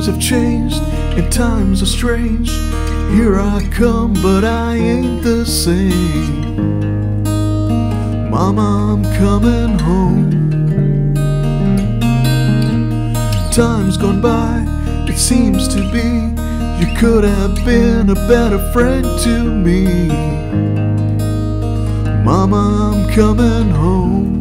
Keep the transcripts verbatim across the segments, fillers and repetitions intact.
have changed and times are strange. Here I come, but I ain't the same. Mama, I'm coming home. Time's gone by, it seems to be. You could have been a better friend to me. Mama, I'm coming home.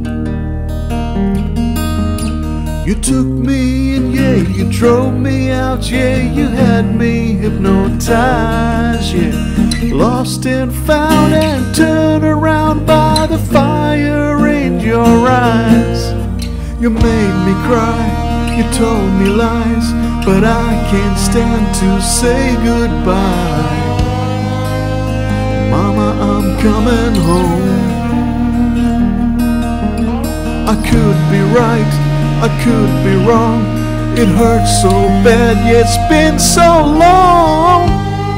You took me and yeah, you drove me out. Yeah, you had me hypnotized. Yeah, lost and found and turned around by the fire in your eyes. You made me cry, you told me lies, but I can't stand to say goodbye. Mama, I'm coming home. I could be right, I could be wrong. It hurts so bad, yeah, it's been so long.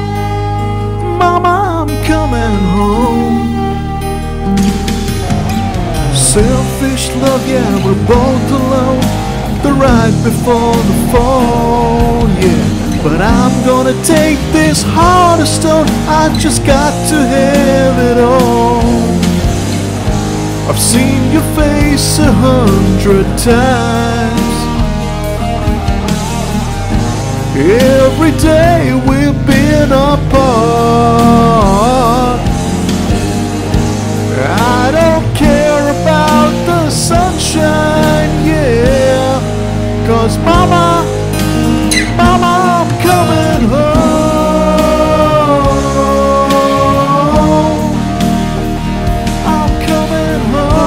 Mama, I'm coming home. Selfish love, yeah, we're both alone. The ride before the fall, yeah. But I'm gonna take this heart of stone. I just got to have it all. I've seen your face a hundred times. Every day we've been apart. I don't care about the sunshine, yeah. 'Cause mama, mama, I'm coming home. I'm coming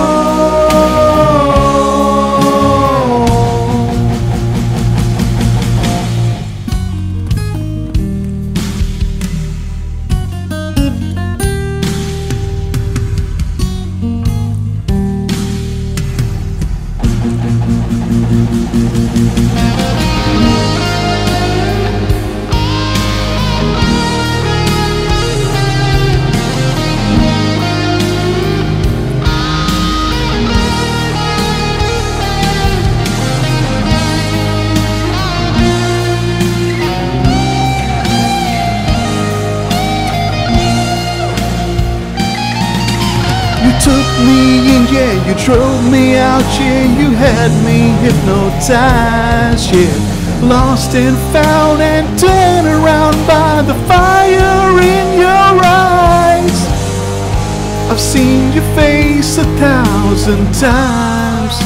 You took me and yeah, you drove me out, yeah, you had me hypnotized, yeah. Lost and found and turned around by the fire in your eyes. I've seen your face a thousand times.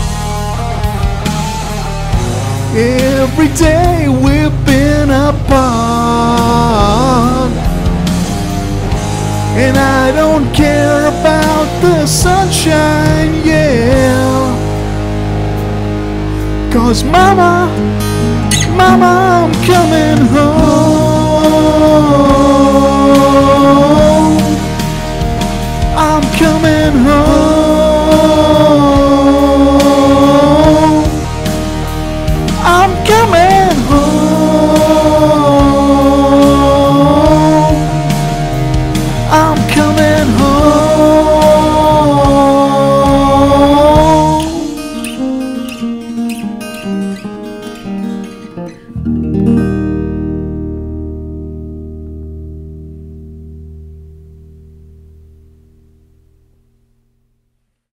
Every day we've been apart. And I don't care about the sunshine, yeah. 'Cause mama, mama, I'm coming home.